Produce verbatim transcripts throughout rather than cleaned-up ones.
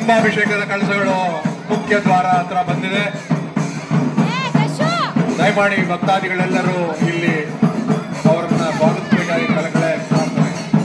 ಕುಂಭಾಭಿಷೇಕದ ಕಳಸಗಳು ಮುಖ್ಯ ದ್ವಾರ ಹತ್ರ ಬಂದಿದೆ. ದಯಮಾಡಿ ಭಕ್ತಾದಿಗಳೆಲ್ಲರೂ ಇಲ್ಲಿ ಅವರನ್ನ ಸ್ವಾಗತಿಸಬೇಕಾಗಿ ಕಳಕಳೆ ಪ್ರಾರ್ಥನೆ.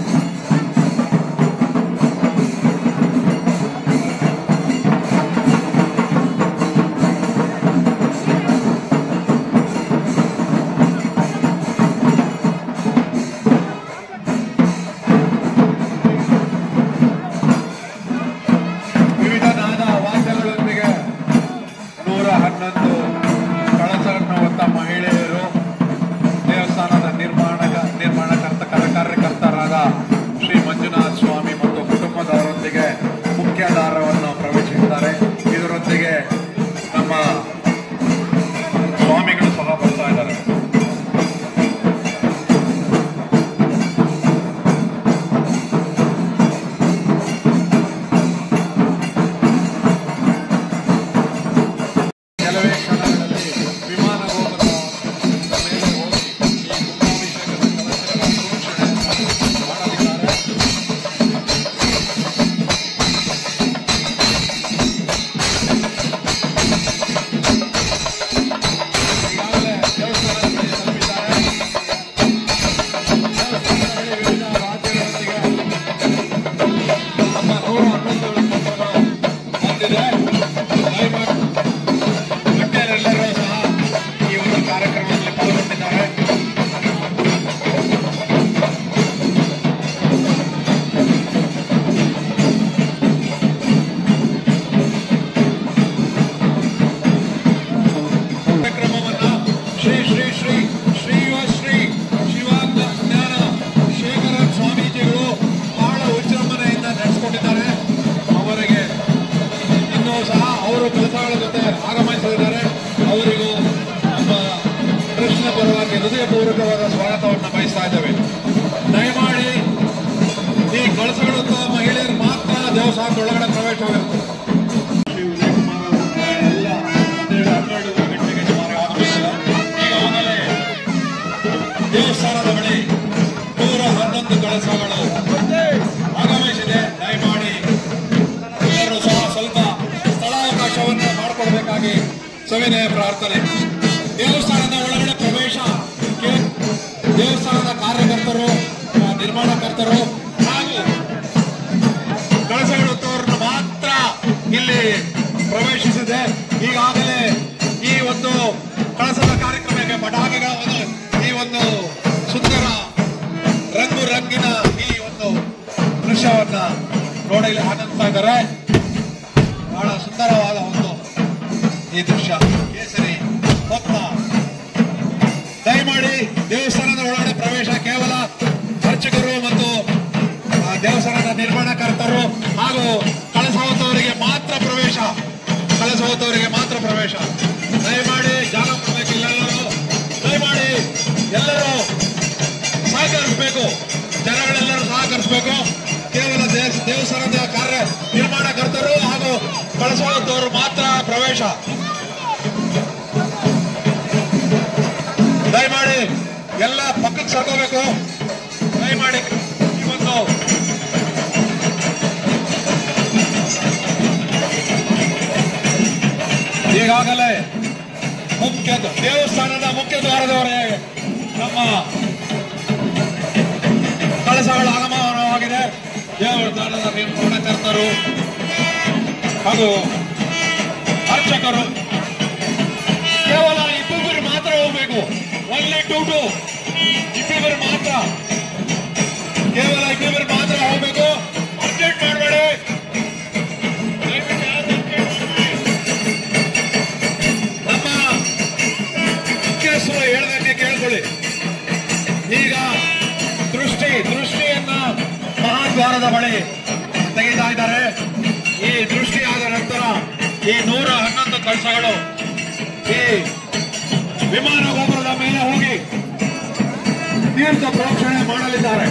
ವಿವಿಧ ನಾದ ವಾದ್ಯಗಳೊಂದಿಗೆ ನೂರ ಹನ್ನೊಂದು ಕಳಸವನ್ನು ಹೊತ್ತ ಮಹಿಳೆಯರು ದೇವಸ್ಥಾನದ ನಿರ್ಮಾಣ ನಿರ್ಮಾಣಕರ್ತ ಕಾರ್ಯಕರ್ತರಾದ ಶ್ರೀ ಮಂಜುನಾಥ ಸ್ವಾಮಿ ಮತ್ತು ಕುಟುಂಬದವರೊಂದಿಗೆ ಮುಖ್ಯ ದ್ವಾರವನ್ನು ಪ್ರವೇಶಿಸಿದ್ದಾರೆ. ಇದರೊಂದಿಗೆ ನಮ್ಮ ಸ್ವಾಮಿಗಳು ಸಹ ಬರ್ತಾ ಇದ್ದಾರೆ. ಕೆಲವೇ ಕ್ಷಣಗಳಲ್ಲಿ ವಿಮಾನ ಗೋಪುರದ ಮೇಲೆ ಹೋಗಿ ಈ ಕುಂಭಾಭಿಷೇಕದ ಕಲಶಗಳ ಪ್ರೋಕ್ಷಣೆ ಮಾಡಲಿದ್ದಾರೆ. ಈಗಾಗಲೇ ದೇವಸ್ಥಾನದ ಬಳಿ ತಲುಪಿದ್ದಾರೆ. ದೇವಸ್ಥಾನದ ಬಳಿ ವಿವಿಧ ವಾದ್ಯಗಳೊಂದಿಗೆ ನಮ್ಮ ನೂರ ಹನ್ನೊಂದು ಕಳಸಗಳು ಬಂದಿದೆ. ದಯಮಾಡಿ ಗಣ್ಯರೆಲ್ಲರೂ ಸಹ ಈ ಒಂದು ಕಾರ್ಯಕ್ರಮದಲ್ಲಿ ಪಾಲ್ಗೊಂಡಿದ್ದಾರೆ. ಕಾರ್ಯಕ್ರಮವನ್ನು ಶ್ರೀ ಶ್ರೀ ಶ್ರೀ ಶ್ರೀವ ಶ್ರೀ ಶಿವಾಜ್ಞ ಜ್ಞಾನ ಶೇಖರ ಸ್ವಾಮೀಜಿಗಳು ಬಹಳ ವಿಜೃಂಭಣೆಯಿಂದ ನಡೆಸಿಕೊಂಡಿದ್ದಾರೆ. ಅವರಿಗೆ ಇನ್ನೂ ಸಹ ಅವರು ಕಳಸಗಳ ಜೊತೆ ಆಗಮಿಸಲಿದ್ದಾರೆ. ಅವರಿಗೂ ನಮ್ಮ ಕೃಷ್ಣ ಪರವಾಗಿ ಹೃದಯಪೂರ್ವಕವಾದ ಸ್ವಾಗತವನ್ನು ಬಯಸ್ತಾ ಇದ್ದೇವೆ. ದಯಮಾಡಿ ಈ ಕಳಸಗಳು ಮಹಿಳೆಯರು ಮಾತ್ರ ದೇವಸ್ಥಾನದ ಒಳಗಡೆ ಪ್ರವೇಶವಾಗಿರುತ್ತದೆ. ಶ್ರೀ ಉದಯಕುಮಾರ್ ಅವರು ಎಲ್ಲ ಹನ್ನೆರಡು ಹನ್ನೆರಡು ಗಂಟೆಗೆ ಸುಮಾರು ಆಗಮಿಸಿದ್ದಾರೆ. ಈಗಾಗಲೇ ದೇವಸ್ಥಾನದ ಬಳಿ ನೂರ ಹನ್ನೊಂದು ಕಳಸಗಳು ಆಗಮಿಸಿದೆ. ದಯಮಾಡಿ ಎಲ್ಲರೂ ಸಹ ಸ್ವಲ್ಪ ಸ್ಥಳಾವಕಾಶವನ್ನು ಮಾಡಿಕೊಳ್ಬೇಕಾಗಿ ಸವಿನಯ ಪ್ರಾರ್ಥನೆ. ದೇವಸ್ಥಾನದ ಒಳಗಡೆ ಪ್ರವೇಶ ದೇವಸ್ಥಾನದ ಕಾರ್ಯಕರ್ತರು, ನಿರ್ಮಾಣಕರ್ತರು ಹಾಗೂ ಕಳಸಗಳು ಹೊತ್ತವರನ್ನು ಮಾತ್ರ ಇಲ್ಲಿ ಪ್ರವೇಶಿಸಿದೆ. ಈಗಾಗಲೇ ಈ ಒಂದು ಕಳಸದ ಕಾರ್ಯಕ್ರಮಕ್ಕೆ ಪಟಾಕಿಗಳ ಈ ಒಂದು ಸುಂದರ ರಂಗು ರಂಗಿನ ಈ ಒಂದು ದೃಶ್ಯವನ್ನ ನೋಡಲು ಆನಂದಿಸ್ತಾ ಇದ್ದಾರೆ. ಬಹಳ ಸುಂದರವಾದ ಒಂದು ಈ ದೃಶ್ಯ ಕೇಸರಿ ಹೊತ್ತ. ದಯಮಾಡಿ ದೇವಸ್ಥಾನದ ಒಳಗಡೆ ಪ್ರವೇಶ ಕೇವಲ ಅರ್ಚಕರು ಮತ್ತು ದೇವಸ್ಥಾನದ ನಿರ್ಮಾಣಕರ್ತರು ಹಾಗೂ ಕಳಸ ಹೊತ್ತವರಿಗೆ ಮಾತ್ರ ಪ್ರವೇಶ ಕಳಸ ಹೊತ್ತವರಿಗೆ ಮಾತ್ರ ಪ್ರವೇಶ. ದಯಮಾಡಿ ಜಾಗ ಕೊಡಬೇಕಿಲ್ಲ. ದಯಮಾಡಿ ಎಲ್ಲರೂ ಸಹಕರಿಸಬೇಕು. ಜನಗಳೆಲ್ಲರೂ ಸಹಕರಿಸಬೇಕು. ಕೇವಲ ದೇವಸ್ಥಾನದ ಕಾರ್ಯ ನಿರ್ಮಾಣಕರ್ತರು ಹಾಗೂ ಕಳಸ ಹೊತ್ತವರು ಮಾತ್ರ ಪ್ರವೇಶ. ದಯಮಾಡಿ ಎಲ್ಲ ಪಕ್ಕಕ್ಕೆ ಸರ್ಕೋಬೇಕು. ದಯಮಾಡಿ ಈ ಒಂದು ಈಗಾಗಲೇ ಮುಖ್ಯ ದೇವಸ್ಥಾನದ ಮುಖ್ಯ ದ್ವಾರದವರೆಗೆ ನಮ್ಮ ಕಳಸಗಳ ಆಗಮನವಾಗಿದೆ. ದೇವಸ್ಥಾನದ ನಿರ್ಮಾಣಕರ್ತರು ಹಾಗೂ ಅರ್ಚಕರು ಕೇವಲ ಇಬ್ಬರು ಮಾತ್ರ ಹೋಗ್ಬೇಕು. ಒನ್ಲಿ ಟು ಟು ಇಬ್ಬರು ಮಾತ್ರ ಕೇವಲ ಇಬ್ಬರು ಮಾತ್ರ ಹೋಗ್ಬೇಕು. ಅರ್ಜೆಂಟ್ ಮಾಡಬೇಡಿ. ನಮ್ಮ ಮುಖ್ಯಸ್ಥರು ಹೇಳಿದಂಗೆ ಕೇಳ್ಕೊಳ್ಳಿ. ಈಗ ದೃಷ್ಟಿ ದೃಷ್ಟಿಯನ್ನ ಮಹಾದ್ವಾರದ ಬಳಿ ತೆಗೆತಾ ಇದ್ದಾರೆ. ಈ ದೃಷ್ಟಿ ಆದ ನಂತರ ಈ ನೂರ ಹನ್ನೊಂದು ಕಳಸಗಳು ಈ ವಿಮಾನ ಗೋಪುರದ ಮೇಲೆ ಹೋಗಿ ತೀರ್ಥ ಪ್ರೋಕ್ಷಣೆ ಮಾಡಲಿದ್ದಾರೆ.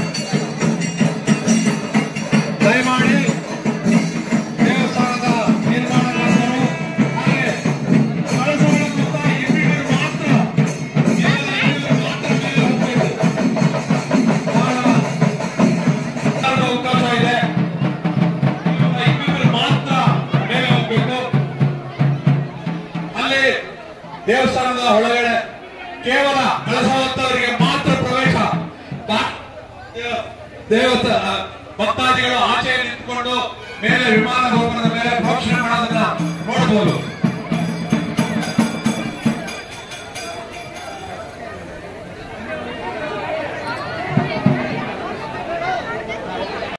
ದಯಮಾಡಿ ದೇವಸ್ಥಾನದ ನಿರ್ಮಾಣಕರ್ತರು ಹಾಗೆ ಕಳಸಗಳ ಸುತ್ತ ಇಬ್ಬರು ಮಾತ್ರ ಮಾತ್ರ ಮೇಲೆ ಹೋಗಬೇಕು. ಬಹಳ ಅವಕಾಶ ಇದೆ. ಇಬ್ಬರು ಮಾತ್ರ ಒಳಗಡೆ ಕೇವಲ ಕಳಸ ಹೊತ್ತವರಿಗೆ ಮಾತ್ರ ಪ್ರವೇಶ. ದೇವತ ಭಕ್ತಾದಿಗಳು ಆಚೆ ನಿಂತುಕೊಂಡು ಮೇಲೆ ವಿಮಾನ ಗೋಪುರದ ಮೇಲೆ ಪ್ರೋಕ್ಷಣೆ ಮಾಡೋದನ್ನ ನೋಡಬಹುದು.